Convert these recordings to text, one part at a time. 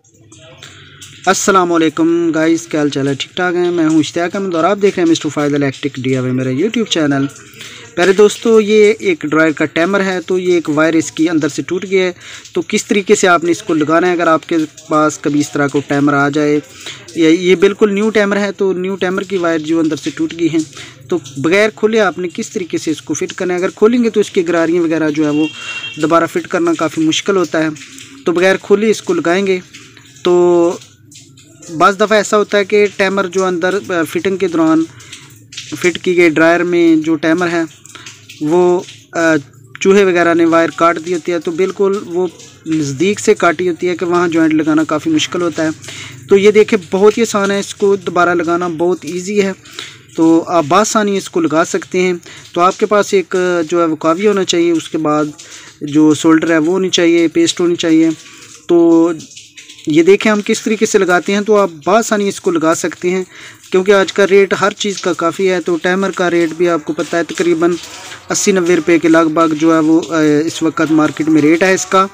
अस्सलामुअलैकुम गाइस, क्या हाल चाल है? ठीक ठाक हैं। मैं हूं इश्तियाक अहमद और आप देख रहे हैं मिस्टर फायद इलेक्ट्रिक DIY मेरा यूट्यूब चैनल। प्यारे दोस्तों, ये एक ड्रायर का टाइमर है। तो ये एक वायर इसकी अंदर से टूट गया है। तो किस तरीके से आपने इसको लगाना है, अगर आपके पास कभी इस तरह को टाइमर आ जाए, ये बिल्कुल न्यू टाइमर है, तो न्यू टाइमर की वायर जो अंदर से टूट गई हैं, तो बगैर खोले आपने किस तरीके से इसको फिट करना है। अगर खोलेंगे तो इसकी गरारियाँ वगैरह जो है वो दोबारा फिट करना काफ़ी मुश्किल होता है। तो बगैर खोले इसको लगाएंगे तो बाज़ दफ़ा ऐसा होता है कि टाइमर जो अंदर फिटिंग के दौरान फिट की गई ड्रायर में जो टाइमर है वो चूहे वगैरह ने वायर काट दी होती है। तो बिल्कुल वो नज़दीक से काटी होती है कि वहाँ जॉइंट लगाना काफ़ी मुश्किल होता है। तो ये देखें, बहुत ही आसान है, इसको दोबारा लगाना बहुत ईजी है। तो आप बासानी इसको लगा सकते हैं। तो आपके पास एक जो है वो कावी होना चाहिए, उसके बाद जो सोल्डर है वो होनी चाहिए, पेस्ट होनी चाहिए। तो ये देखें हम किस तरीके से लगाते हैं, तो आप बासानी इसको लगा सकते हैं, क्योंकि आज का रेट हर चीज़ का काफ़ी है। तो टाइमर का रेट भी आपको पता है, तकरीबन 80-90 रुपये के लगभग जो है वो इस वक्त मार्केट में रेट है इसका।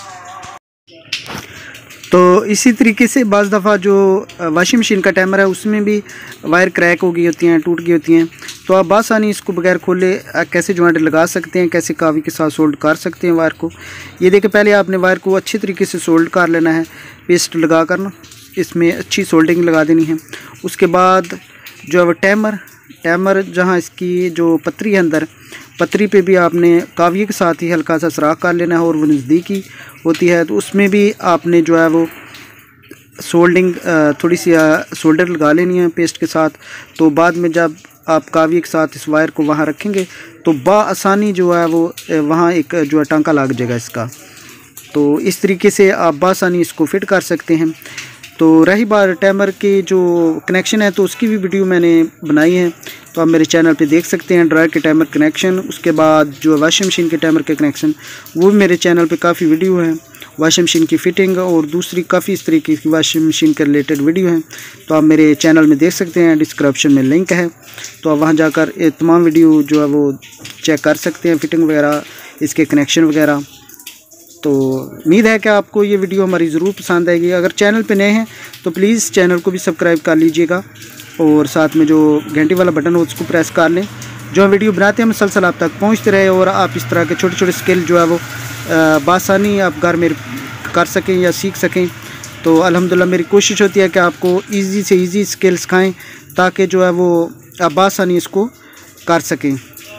तो इसी तरीके से बाज़ दफ़ा जो वॉशिंग मशीन का टाइमर है उसमें भी वायर क्रैक हो गई होती हैं, टूट गई होती हैं। तो आप बासानी इसको बगैर खोले कैसे जॉइंट लगा सकते हैं, कैसे कावी के साथ सोल्ड कर सकते हैं वायर को। ये देखें, पहले आपने वायर को अच्छी तरीके से सोल्ड कर लेना है, पेस्ट लगा कर ना इसमें अच्छी सोल्डिंग लगा देनी है। उसके बाद जो है वो टाइमर जहाँ इसकी जो पतरी है अंदर, पतरी पे भी आपने काविये के साथ ही हल्का सा सुराख कर लेना है, और वो नज़दीकी होती है तो उसमें भी आपने जो है वो सोल्डिंग थोड़ी सी सोल्डर लगा लेनी है पेस्ट के साथ। तो बाद में जब आप काविये के साथ इस वायर को वहाँ रखेंगे तो आसानी जो है वो वहाँ एक जो है टांका लग जाएगा इसका। तो इस तरीके से आप बासानी इसको फिट कर सकते हैं। तो रही बात टाइमर के जो कनेक्शन है, तो उसकी भी वीडियो मैंने बनाई है, तो आप मेरे चैनल पे देख सकते हैं। ड्रायर के टाइमर कनेक्शन, उसके बाद जो वॉशिंग मशीन के टाइमर के कनेक्शन, वो भी मेरे चैनल पे काफ़ी वीडियो है। वॉशिंग मशीन की फ़िटिंग और दूसरी काफ़ी इस तरीके की वॉशिंग मशीन के रिलेटेड वीडियो हैं, तो आप मेरे चैनल में देख सकते हैं। डिस्क्रिप्शन में लिंक है, तो आप वहाँ जाकर तमाम वीडियो जो है वो चेक कर सकते हैं, फ़िटिंग वगैरह, इसके कनेक्शन वगैरह। तो उम्मीद है कि आपको ये वीडियो हमारी ज़रूर पसंद आएगी। अगर चैनल पे नए हैं तो प्लीज़ चैनल को भी सब्सक्राइब कर लीजिएगा, और साथ में जो घंटी वाला बटन हो उसको प्रेस कर लें। जो हम वीडियो बनाते हैं मुसलसल आप तक पहुंचते रहे, और आप इस तरह के छोटे छोटे स्किल जो है वो बासानी आप घर में कर सकें या सीख सकें। तो अल्हम्दुलिल्लाह मेरी कोशिश होती है कि आपको ईज़ी से ईज़ी स्किल सिखाएँ, ताकि जो है वो आप बासानी इसको कर सकें।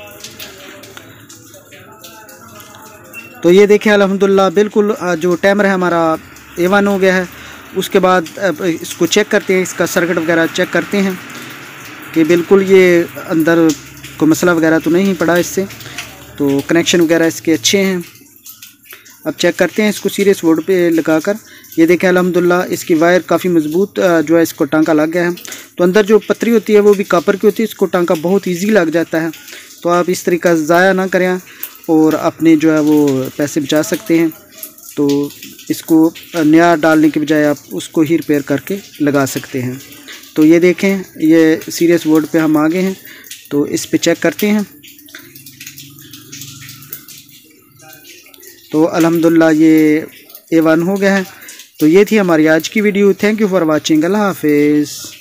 तो ये देखें, अल्हम्दुलिल्लाह बिल्कुल जो टाइमर है हमारा A1 हो गया है। उसके बाद इसको चेक करते हैं, इसका सर्किट वगैरह चेक करते हैं कि बिल्कुल ये अंदर कोई मसला वगैरह तो नहीं पड़ा इससे। तो कनेक्शन वगैरह इसके अच्छे हैं। अब चेक करते हैं इसको सीरियस बोर्ड पे लगाकर। ये देखें, अल्हम्दुलिल्लाह इसकी वायर काफ़ी मजबूत जो है इसको टांका लग गया है। तो अंदर जो पतरी होती है वो भी कॉपर की होती है, इसको टांका बहुत ईजी लग जाता है। तो आप इस तरीका ज़ाया ना करें और अपने जो है वो पैसे बचा सकते हैं। तो इसको नया डालने के बजाय आप उसको ही रिपेयर करके लगा सकते हैं। तो ये देखें, ये सीरियस बोर्ड पे हम आ गए हैं, तो इस पे चेक करते हैं। तो अल्हम्दुलिल्लाह ये A1 हो गया है। तो ये थी हमारी आज की video. Thank you for watching. अल्लाह हाफिज़।